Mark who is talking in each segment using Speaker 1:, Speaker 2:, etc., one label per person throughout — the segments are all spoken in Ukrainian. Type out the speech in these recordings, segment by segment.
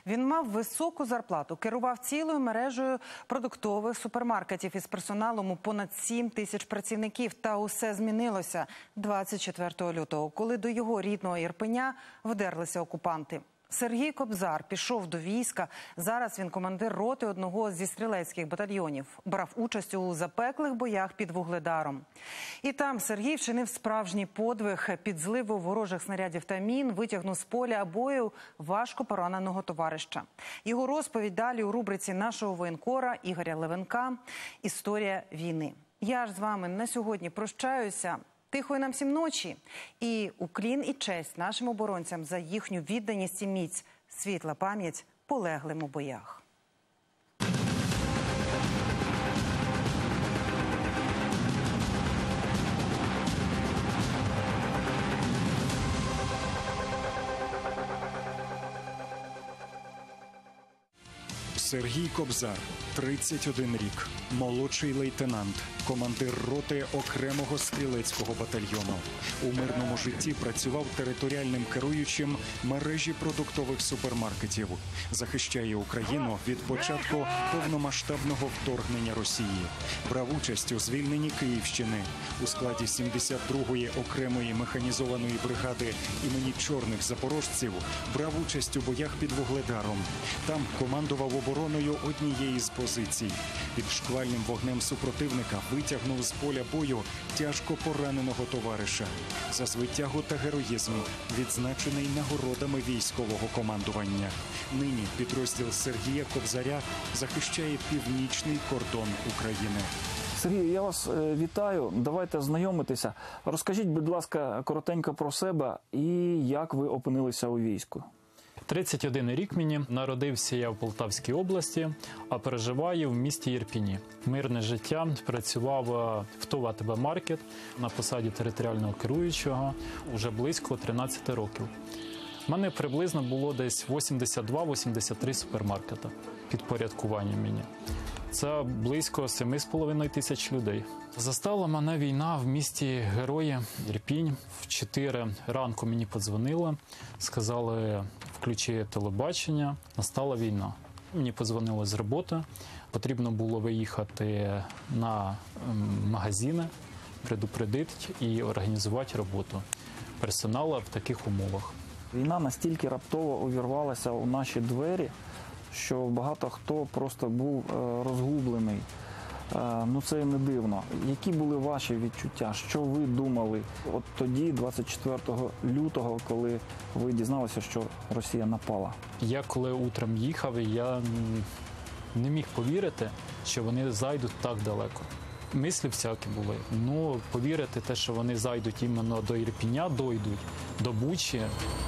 Speaker 1: Він мав високу зарплату, керував цілою мережею продуктових супермаркетів із персоналом у понад 7 тисяч працівників. Та усе змінилося 24 лютого, коли до його рідного Ірпеня вдерлися окупанти. Сергій Кобзар пішов до війська. Зараз він командир роти одного зі стрілецьких батальйонів. Брав участь у запеклих боях під Вугледаром. І там Сергій вчинив справжній подвиг. Під зливу ворожих снарядів та мін витягнув з поля бою важко пораненого товариша. Його розповідь далі у рубриці нашого воєнкора Ігоря Левенка «Історія війни». Я ж з вами на сьогодні прощаюся. Тихої нам всім ночі. І уклін і честь нашим оборонцям за їхню відданість і міць. Світла пам'ять полеглим у боях.
Speaker 2: Сергій Кобзар, 31 рік, молодший лейтенант, командир роти окремого стрілецького батальйону. У мирному житті працював територіальним керуючим мережі продуктових супермаркетів. Захищає Україну від початку повномасштабного вторгнення Росії. Брав участь у звільненні Київщини. У складі 72-ї окремої механізованої бригади імені Чорних запорожців брав участь у боях під Вугледаром. Там командував обороною однієї з позицій. Під шквальним вогнем супротивника витягнув з поля бою тяжко пораненого товариша. За звитягу та героїзм відзначений нагородами військового командування. Нині підрозділ Сергія Кобзаря захищає північний кордон України.
Speaker 3: Сергій, я вас вітаю. Давайте знайомитися. Розкажіть, будь ласка, коротенько про себе і як ви опинилися у війську.
Speaker 4: 31 рік мені. Народився я в Полтавській області, а переживаю в місті Ірпені. Мирне життя. Працював в ТОВ АТБ Маркет на посаді територіального керуючого уже близько 13 років. У мене приблизно було десь 82-83 супермаркета підпорядкування мені. Це близько 7,5 тисяч людей. Застала мене війна в місті Герої Ірпінь. В 4 ранку мені подзвонили, сказали, включи телебачення, настала війна. Мені подзвонили з роботи, потрібно було виїхати на магазини, предупредити і організувати роботу персоналу в таких умовах.
Speaker 3: Війна настільки раптово увірвалася у наші двері, що багато хто просто був розгублений. Ну це не дивно. Які були ваші відчуття? Що ви думали от тоді, 24 лютого, коли ви дізналися, що Росія напала?
Speaker 4: Я коли утром їхав, я не міг повірити, що вони зайдуть так далеко. Мислі всякі були. Ну, повірити те, що вони зайдуть іменно до Ірпеня, дойдуть, до Бучі.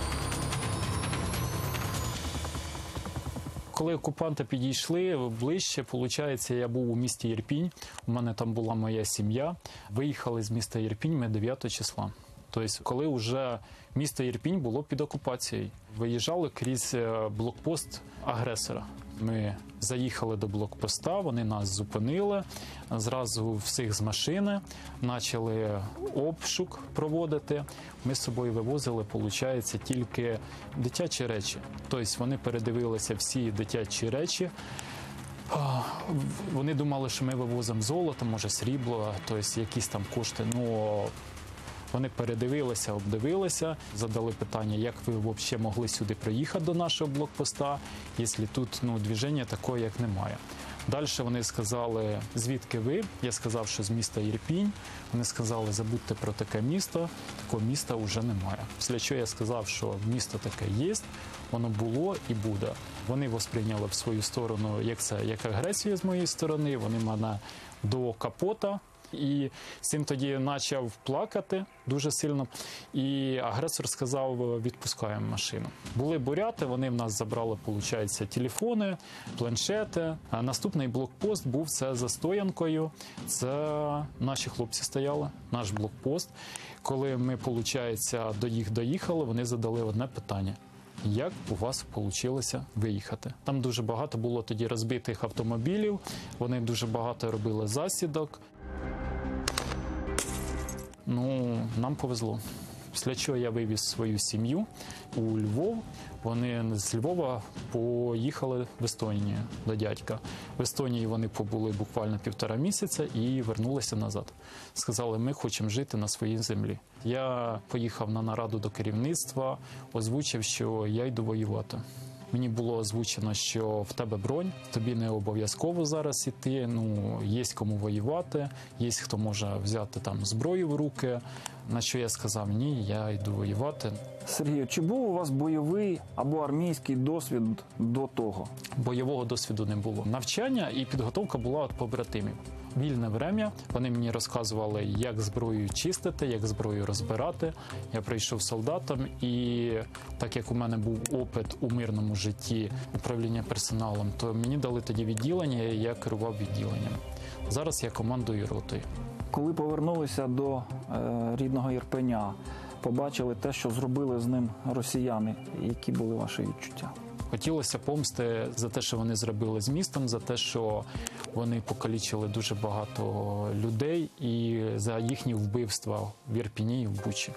Speaker 4: Коли окупанти підійшли ближче, виходить, я був у місті Ірпінь, у мене там була моя сім'я. Виїхали з міста Ірпінь ми 9 числа. Тобто, коли вже місто Ірпінь було під окупацією. Виїжджали крізь блокпост агресора. Ми заїхали до блокпоста, вони нас зупинили, зразу всіх з машини, почали обшук проводити. Ми з собою вивозили, виходить, тільки дитячі речі. Тобто вони передивилися всі дитячі речі. Вони думали, що ми вивозимо золото, може срібло, тобто якісь там кошти. Ну, вони передивилися, обдивилися, задали питання, як ви взагалі могли сюди приїхати до нашого блокпоста, якщо тут движення такого, як немає. Далі вони сказали, звідки ви? Я сказав, що з міста Ірпінь. Вони сказали, забудьте про таке місто, такого міста вже немає. Після чого я сказав, що місто таке є, воно було і буде. Вони восприйняли в свою сторону, як агресію з моєї сторони, вони мене до капота. І з цим тоді почав плакати дуже сильно. І агресор сказав, відпускаємо машину. Були буряти, вони в нас забрали, виходить, телефони, планшети. А наступний блокпост був це за стоянкою. Це наші хлопці стояли, наш блокпост. Коли ми, виходить, до їх доїхали, вони задали одне питання. Як у вас вийшло виїхати? Там дуже багато було тоді розбитих автомобілів, вони дуже багато робили засідок. Ну, нам повезло. Після чого я вивіз свою сім'ю у Львов. Вони з Львова поїхали в Естонію до дядька. В Естонії вони побули буквально 1,5 місяця і вернулися назад. Сказали, ми хочемо жити на своїй землі. Я поїхав на нараду до керівництва, озвучив, що я йду воювати. Мені було озвучено, що в тебе бронь, тобі не обов'язково зараз іти, є кому воювати, є хто може взяти там зброю в руки. На що я сказав, ні, я йду воювати.
Speaker 3: Сергію, чи був у вас бойовий або армійський досвід до того?
Speaker 4: Бойового досвіду не було. Навчання і підготовка була від побратимів. Вільне время вони мені розказували, як зброю чистити, як зброю розбирати. Я прийшов солдатом, і так як у мене був опит у мирному житті управління персоналом, то мені дали тоді відділення, і я керував відділенням. Зараз я командую ротою.
Speaker 3: Коли повернулися до рідного Ірпеня, побачили те, що зробили з ним росіяни, які були ваші відчуття?
Speaker 4: Хотілося помсти за те, що вони зробили з містом, за те, що вони покалічили дуже багато людей і за їхні вбивства в Ірпені і в Бучі.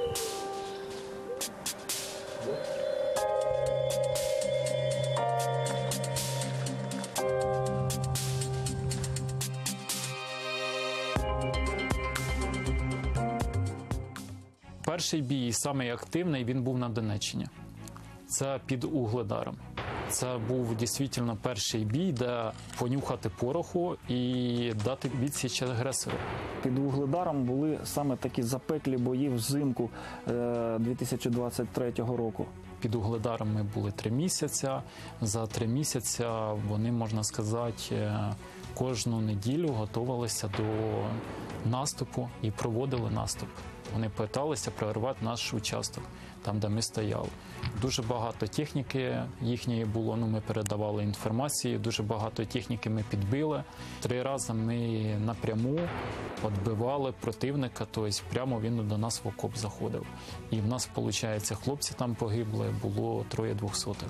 Speaker 4: Перший бій, самий активний, він був на Донеччині. Це під Угледаром. Це був дійсно перший бій, де понюхати пороху і дати відсіч агресору.
Speaker 3: Під Угледаром були саме такі запеклі бої взимку 2023 року.
Speaker 4: Під Угледаром ми були 3 місяці. За 3 місяці вони, можна сказати, кожну неділю готувалися до наступу і проводили наступ. Вони питалися прорвати наш участок, там, де ми стояли. Дуже багато техніки їхньої було, ми передавали інформацію, дуже багато техніки ми підбили. 3 рази ми напряму відбивали противника, тобто прямо він до нас в окоп заходив. І в нас, виходить, хлопці там погибли, було 3 двохсотих.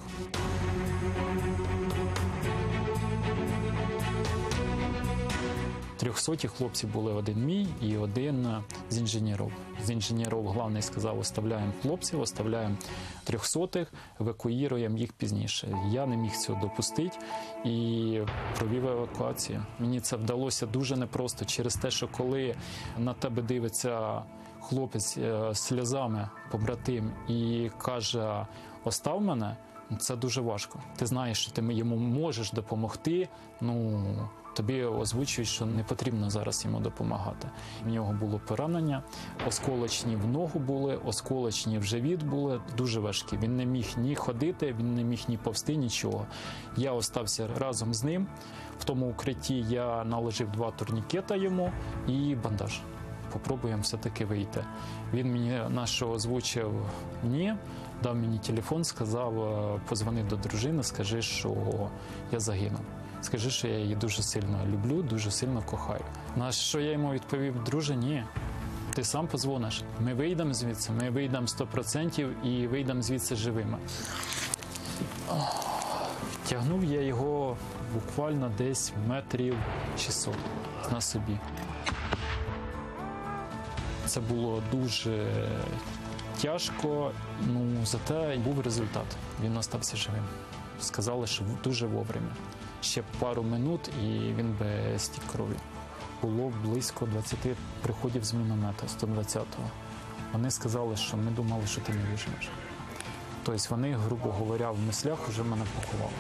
Speaker 4: Трьохсоті хлопців були, 1 мій і 1 з інженерів. З інженерів головний сказав, оставляємо хлопців, оставляємо 300-х, евакуюємо їх пізніше. Я не міг цього допустити і провів евакуацію. Мені це вдалося дуже непросто через те, що коли на тебе дивиться хлопець з сльозами, побратим, і каже, остав мене, це дуже важко. Ти знаєш, що ти йому можеш допомогти, тобі озвучують, що не потрібно зараз йому допомагати. В нього було поранення, осколочні в ногу були, осколочні в живіт були, дуже важкі. Він не міг ні ходити, він не міг ні повзти, нічого. Я остався разом з ним. В тому укритті я наложив 2 турнікета йому і бандаж. Попробуємо все-таки вийти. Він мені озвучив ні, дав мені телефон, сказав, позвони до дружини, скажи, що я загинув. Скажи, що я її дуже сильно люблю, дуже сильно кохаю. На що я йому відповів, друже, ні, ти сам подзвониш. Ми вийдемо звідси, ми вийдемо 100% і вийдемо звідси живими. Тягнув я його буквально десь метрів 600 на собі. Це було дуже тяжко, зате був результат. Він залишився живим. Сказали, що дуже вовремя. Ще пару минут, і він би стік крові. Було близько 20 приходів з міномета 120-го. Вони сказали, що ми думали, що ти не виживеш. Тобто вони, грубо говоря, в мислях вже мене поховали.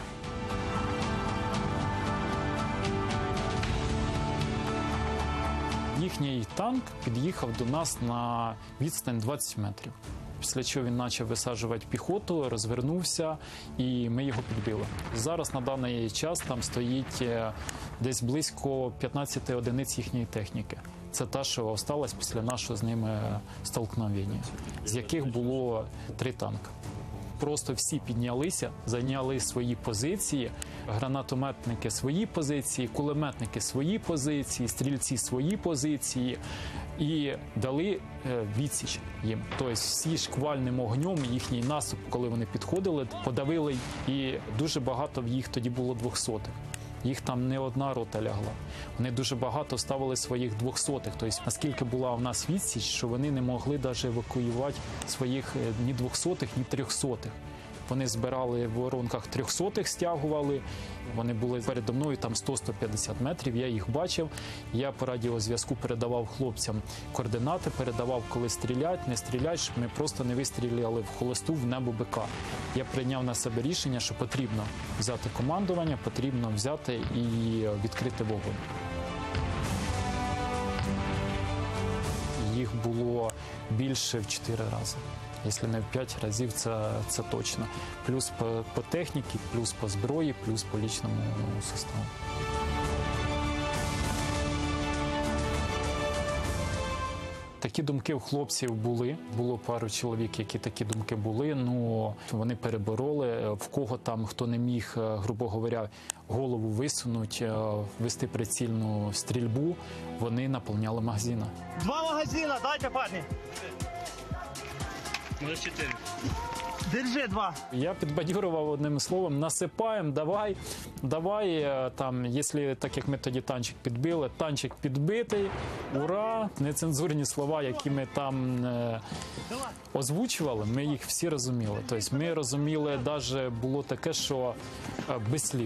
Speaker 4: Їхній танк під'їхав до нас на відстань 20 метрів. Після чого він почав висаджувати піхоту, розвернувся, і ми його підбили. Зараз на даний час там стоїть десь близько 15 одиниць їхньої техніки. Це та, що залишилась після нашого з ними столкновення, з яких було 3 танки. Просто всі піднялися, зайняли свої позиції, гранатометники свої позиції, кулеметники свої позиції, стрільці свої позиції і дали відсіч їм. Тобто всі шквальним огнем їхній наступ, коли вони підходили, подавили, і дуже багато в їх тоді було 200-х. Їх там не одна рота лягла. Вони дуже багато ставили своїх 200-х. Тобто, наскільки була у нас відсіч, що вони не могли навіть евакуювати своїх ні 200-х, ні 300-х. Вони збирали в воронках 300-х, стягували. Вони були передо мною там 100-150 метрів, я їх бачив. Я по радіозв'язку передавав хлопцям координати, передавав, коли стрілять, не стрілять, щоб ми просто не вистріляли в холосту в небо БК. Я прийняв на себе рішення, що потрібно взяти командування, потрібно взяти і відкрити вогонь. Їх було більше в 4 рази. Якщо не в 5 разів, це точно. Плюс по техніці, плюс по зброї, плюс по лічному составу. Такі думки у хлопців були. Було пару чоловік, які такі думки були. Ну, вони перебороли. В кого там, хто не міг, грубо говоря, голову висунути, вести прицільну стрільбу, вони наповняли магазини.
Speaker 5: 2 магазина, дайте, парні.
Speaker 6: Може 4.
Speaker 5: Держи 2.
Speaker 4: Я підбадьорував одним словом: насипаємо, давай, там, якщо так як ми тоді танчик підбили, танчик підбитий, ура! Нецензурні слова, які ми там озвучували, ми їх всі розуміли. Тобто ми розуміли, навіть було таке, що без слів.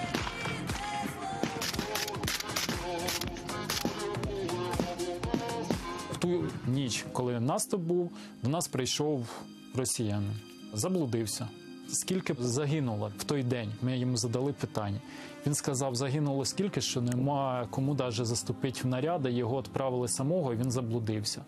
Speaker 4: В ту ніч, коли наступ був, до нас прийшов росіянин. Заблудився. Скільки загинуло в той день? Ми йому задали питання. Він сказав, загинуло скільки, що нема кому навіть заступити в наряди, його відправили самого, і він заблудився.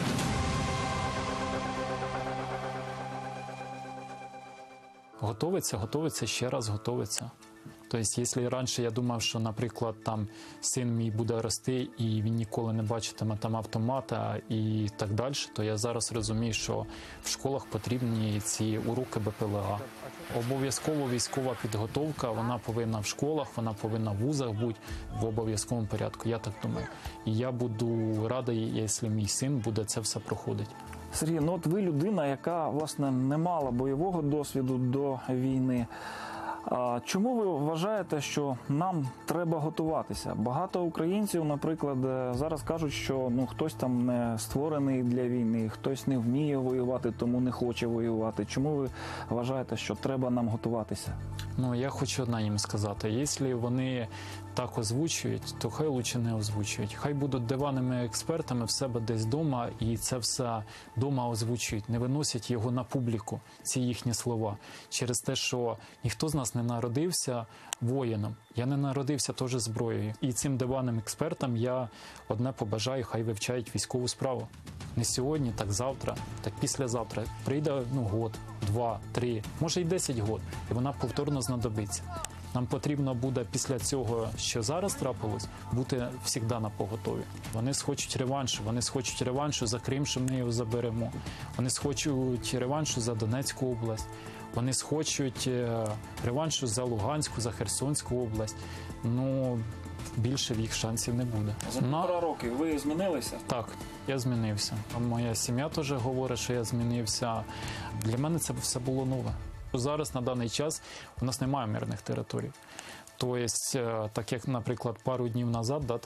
Speaker 4: Готовиться, ще раз готовиться. Тобто, якщо раніше я думав, що, наприклад, там син мій буде рости і він ніколи не бачитиме там автомата і так далі, то я зараз розумію, що в школах потрібні ці уроки БПЛА. Обов'язково військова підготовка, вона повинна в школах, вона повинна в вузах бути в обов'язковому порядку, я так думаю. І я буду радий, якщо мій син буде це все проходити.
Speaker 3: Сергій, ну от ви людина, яка, власне, не мала бойового досвіду до війни. А чому ви вважаєте, що нам треба готуватися? Багато українців, наприклад, зараз кажуть, що хтось там не створений для війни, хтось не вміє воювати, тому не хоче воювати. Чому ви вважаєте, що треба нам готуватися?
Speaker 4: Ну, я хочу одне їм сказати. Якщо вони так озвучують, то хай лучше не озвучують. Хай будуть диванними експертами в себе десь вдома і це все вдома озвучують. Не виносять його на публіку, ці їхні слова. Через те, що ніхто з нас не народився воїном. Я не народився теж зброєю. І цим диванним експертам я одне побажаю, хай вивчають військову справу. Не сьогодні, так завтра, так післязавтра. Прийде год, 2, 3, може й 10 років, і вона повторно знадобиться. Нам потрібно буде після цього, що зараз трапилось, бути завжди на поготові. Вони схочуть реваншу за Крим, що ми його заберемо. Вони схочуть реваншу за Донецьку область. Вони схочуть реваншу за Луганську, за Херсонську область. Ну, більше в їх шансів не буде.
Speaker 3: За 1,5 роки ви змінилися?
Speaker 4: Так, я змінився. Моя сім'я теж говорить, що я змінився. Для мене це все було нове. Зараз, на даний час, у нас немає мирних територій. Тобто, так як, наприклад, пару днів назад,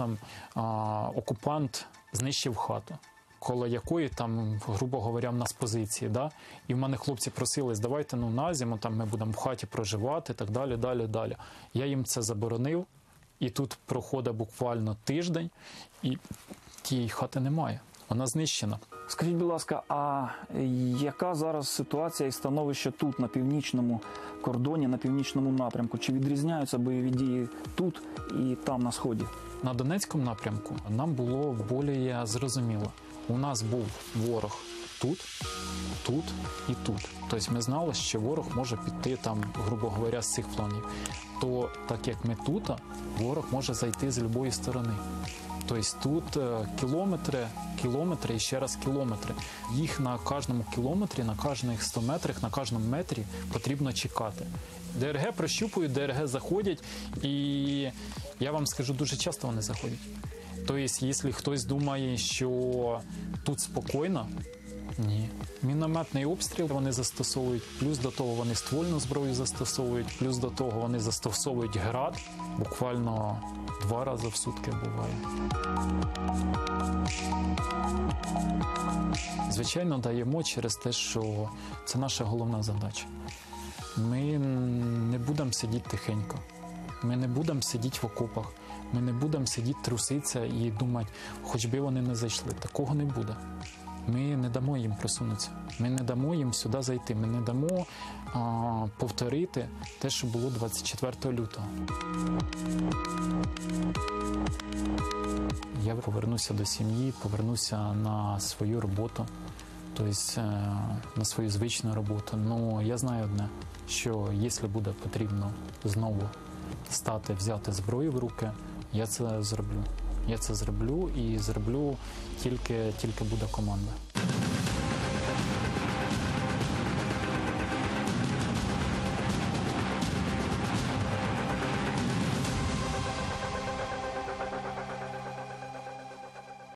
Speaker 4: окупант знищив хату, коло якої, там, грубо говоря, в нас позиції. І в мене хлопці просили, давайте на зиму, там, ми будемо в хаті проживати, так далі, далі. Я їм це заборонив, і тут проходить буквально тиждень, і тієї хати немає. Вона знищена.
Speaker 3: Скажіть, будь ласка, а яка зараз ситуація і становище тут, на північному кордоні, на північному напрямку? Чи відрізняються бойові дії тут і там, на Сході?
Speaker 4: На Донецькому напрямку нам було більш зрозуміло. У нас був ворог тут і тут. Тобто ми знали, що ворог може піти, там, грубо говоря, з цих планів. То так як ми тут, ворог може зайти з будь-якої сторони. Тобто тут кілометри і ще раз кілометри. Їх на кожному кілометрі, на кожних 100 метрах, на кожному метрі потрібно чекати. ДРГ прощупують, ДРГ заходять, і я вам скажу, дуже часто вони заходять. Тобто, якщо хтось думає, що тут спокійно, Ні. Мінометний обстріл вони застосовують, плюс до того вони ствольну зброю застосовують, плюс до того вони застосовують град. Буквально 2 рази в сутки буває. Звичайно, даємо через те, що це наша головна задача. Ми не будемо сидіти тихенько. Ми не будемо сидіти в окопах. Ми не будемо сидіти, труситися і думати, хоч би вони не зайшли. Такого не буде. Ми не дамо їм просунутися. Ми не дамо їм сюди зайти. Ми не дамо повторити те, що було 24 лютого. Я повернуся до сім'ї, повернуся на свою роботу, тобто на свою звичну роботу. Ну, я знаю одне, що якщо буде потрібно знову взяти зброю в руки, я це зроблю. Я це зроблю і зроблю тільки буде команда.